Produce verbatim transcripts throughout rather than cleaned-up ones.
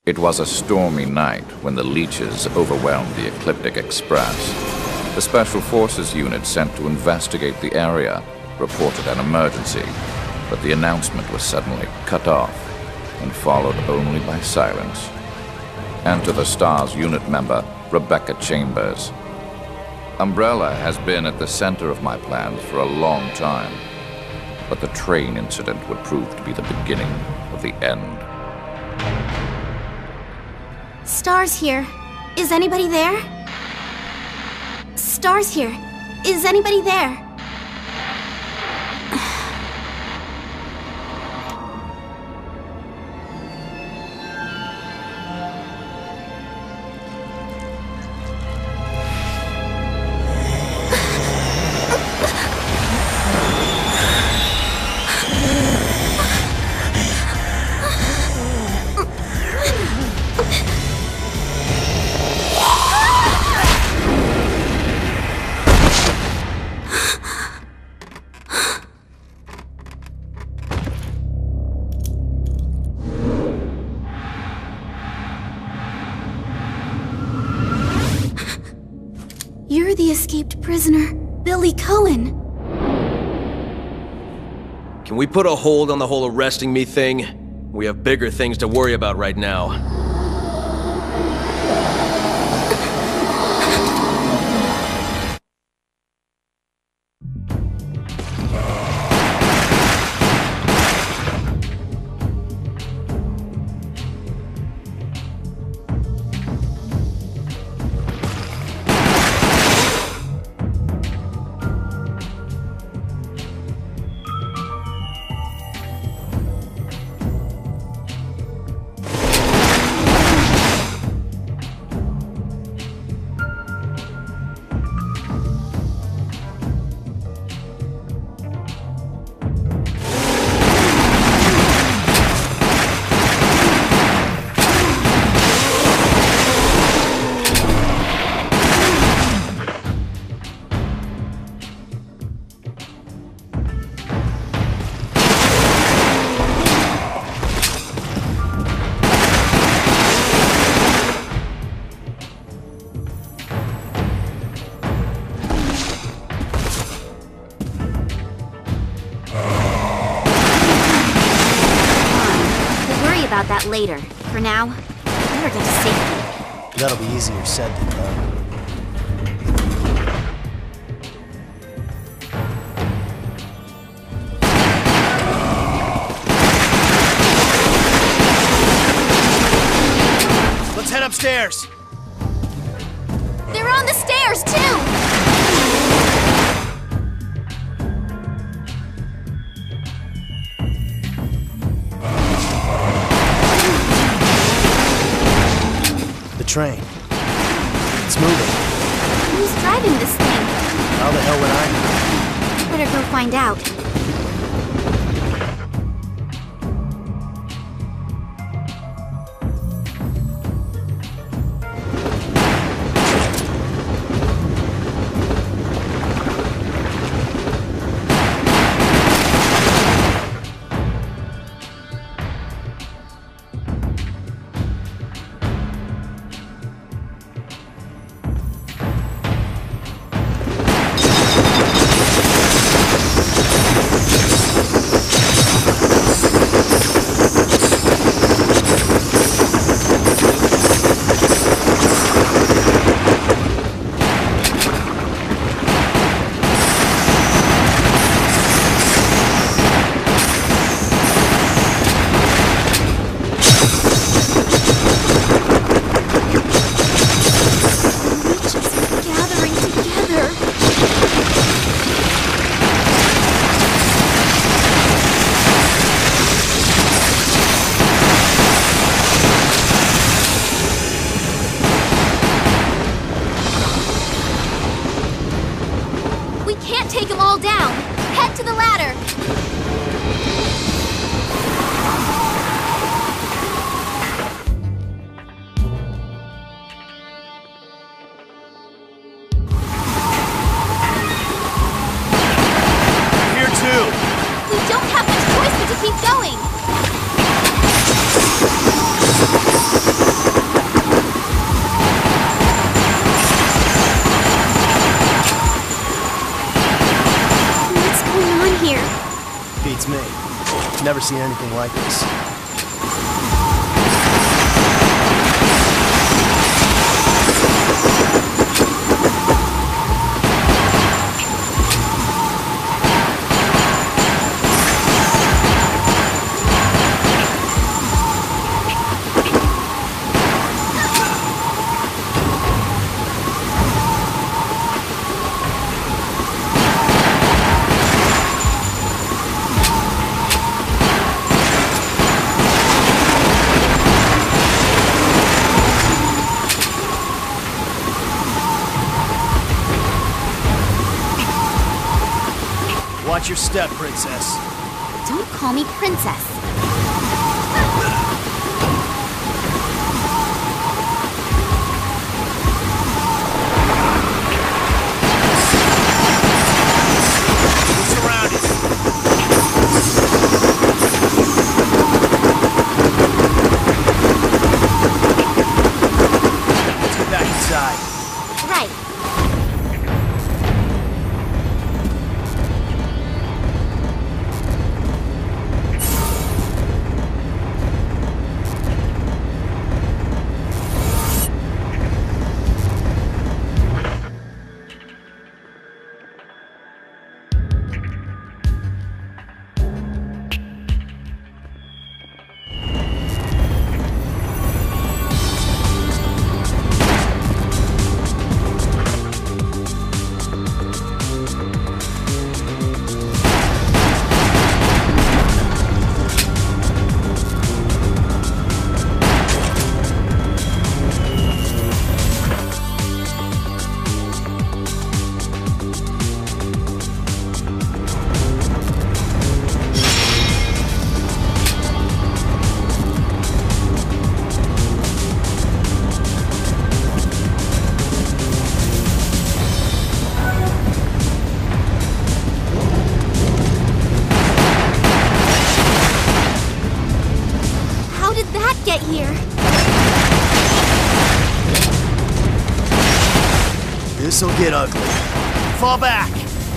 It was a stormy night when the leeches overwhelmed the Ecliptic Express. The Special Forces unit sent to investigate the area reported an emergency, but the announcement was suddenly cut off and followed only by silence. Enter the STARS unit member, Rebecca Chambers. Umbrella has been at the center of my plans for a long time, but the train incident would prove to be the beginning of the end. STARS here. Is anybody there? STARS here. Is anybody there? You're the escaped prisoner, Billy Cohen. Can we put a hold on the whole arresting me thing? We have bigger things to worry about right now. About that later. For now, better get to safety. That'll be easier said than done. Let's head upstairs. They're on the stairs too. Train. It's moving. Who's driving this thing? How the hell would I know? Better go find out. Take them all down! Head to the ladder! Here too! We don't have much choice but to keep going! Beats me. Never seen anything like this. Watch your step, Princess. Don't call me Princess. It's surrounded. Let's get back inside. Right. Get here. This'll get ugly. Fall back!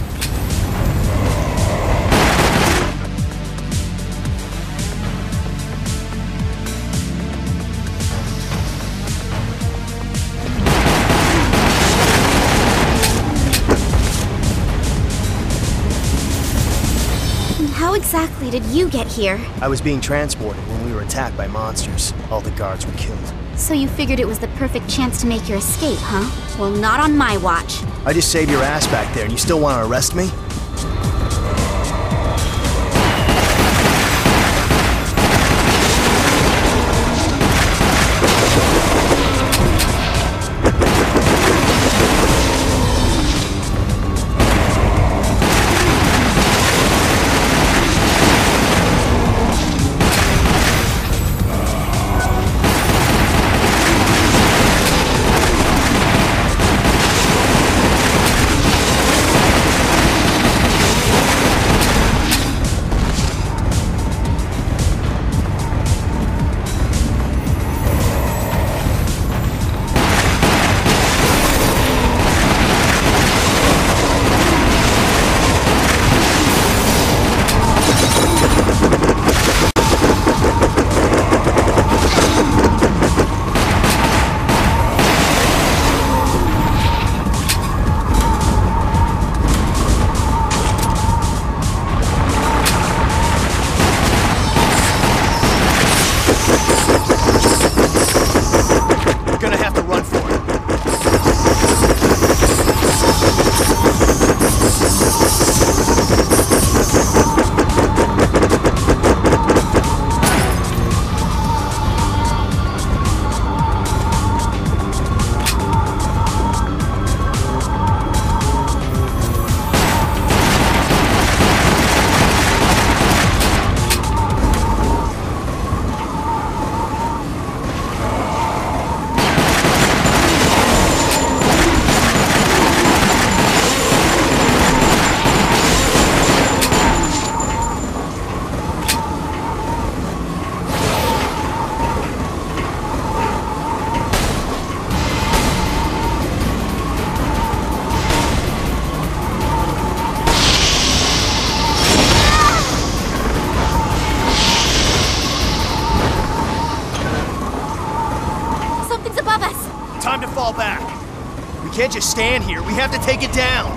How exactly did you get here? I was being transported when we were attacked by monsters. All the guards were killed. So you figured it was the perfect chance to make your escape, huh? Well, not on my watch. I just saved your ass back there and you still want to arrest me? can't just stand here. We have to take it down.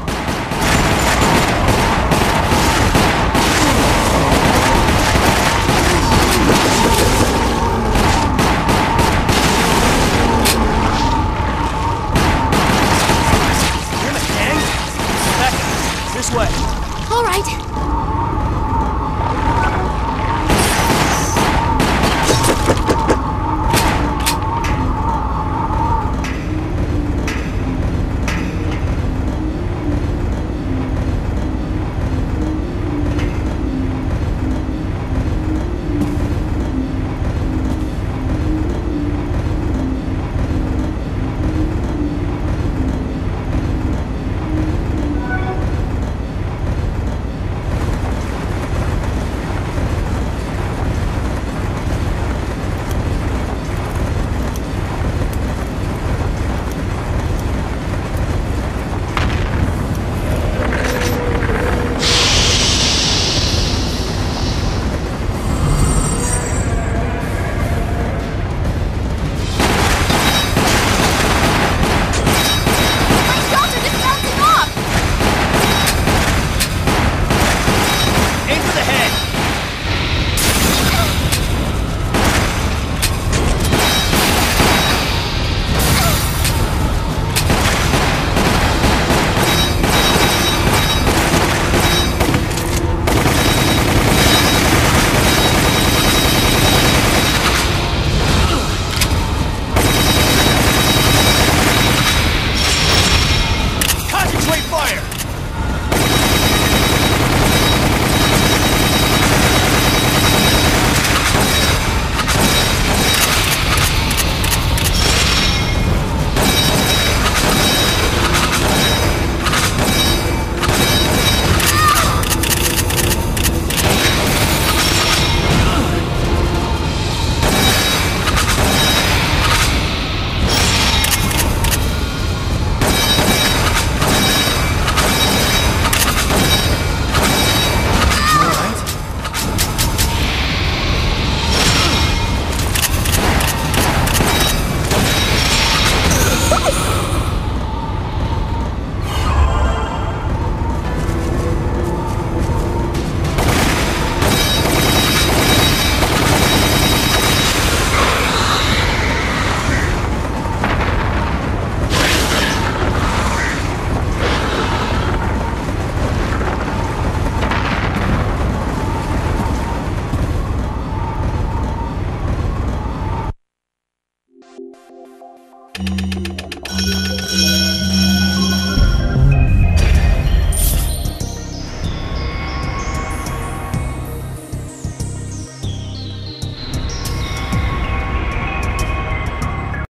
You're in a gang? Becca, this way. All right.